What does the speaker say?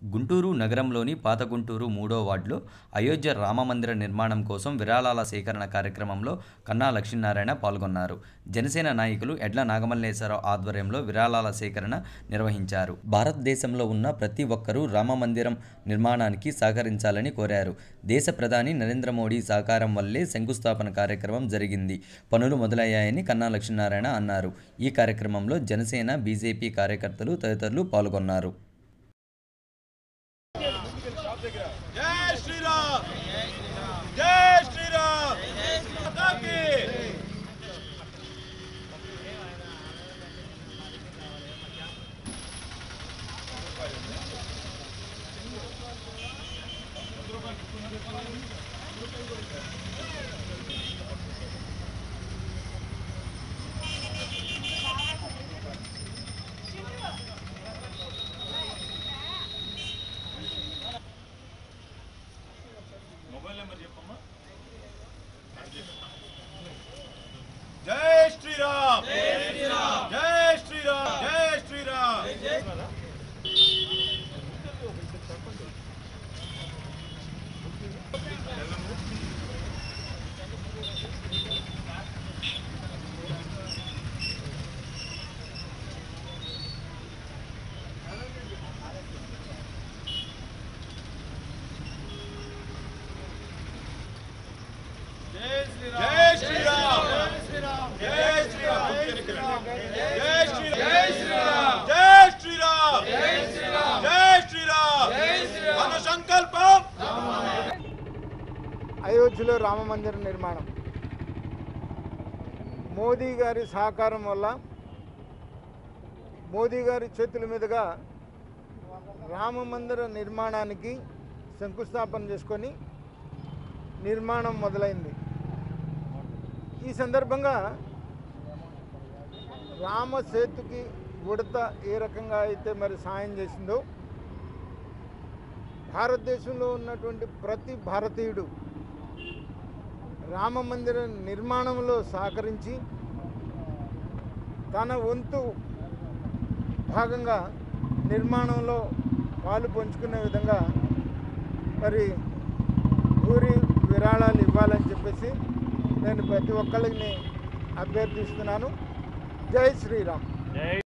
గుంటూరు నగరంలోని పాత గుంటూరు 3వ వార్డులో అయోధ్య రామమందిర నిర్మాణం కోసం విరాళాల సేకరణ కార్యక్రమంలో కన్నా లక్ష్మీనారాయణ పాల్గొన్నారు. జనసేన నాయకులు ఎడ్ల నాగమల్లేశ్వరరావు ఆధ్వర్యంలో విరాళాల సేకరణ నిర్వహించారు. భారతదేశంలో ఉన్న ప్రతి ఒక్కరూ రామమందిరం నిర్మాణానికి సహకరించాలని కోరారు. దేశ ప్రధాని నరేంద్ర మోడీ సహకారం వల్లే శంకుస్థాపన కార్యక్రమం జరిగింది. పనులు మొదలయ్యాయని కన్నా లక్ష్మీనారాయణ అన్నారు. ఈ కార్యక్రమంలో జనసేన, బీజేపీ కార్యకర్తలు తదితరులు పాల్గొన్నారు. జై శ్రీరామ్ జై శ్రీరామ్ మాతాకి మొబైల్ నెంబర్ చెప్పమ్మా. జై శ్రీరామ్ జై శ్రీరామ్ జై శ్రీరామ్ జై శ్రీరామ్. జై శ్రీరామ్ జై శ్రీరామ్ జై శ్రీరామ్ జై శ్రీరామ్ జై శ్రీరామ్ జై శ్రీరామ్ జై శ్రీరామ్ మన సంకల్పం. అయోధ్యలో రామ మందిర నిర్మాణం మోదీ గారి సహకారం వల్ల, మోదీ గారి చేతుల మీదుగా రామ మందిర నిర్మాణానికి శంకుస్థాపన చేసుకొని నిర్మాణం మొదలైంది. ఈ సందర్భంగా రామ సేతుకి ఉడత ఏ రకంగా అయితే మరి సాయం చేసిందో, భారతదేశంలో ఉన్నటువంటి ప్రతి భారతీయుడు రామ మందిర నిర్మాణంలో సహకరించి తన వంతు భాగంగా నిర్మాణంలో పాలు పంచుకునే విధంగా మరి ఊరి విరాళాలు ఇవ్వాలని చెప్పేసి నేను ప్రతి ఒక్కరికి అభ్యర్థిస్తున్నాను. జై శ్రీరామ్.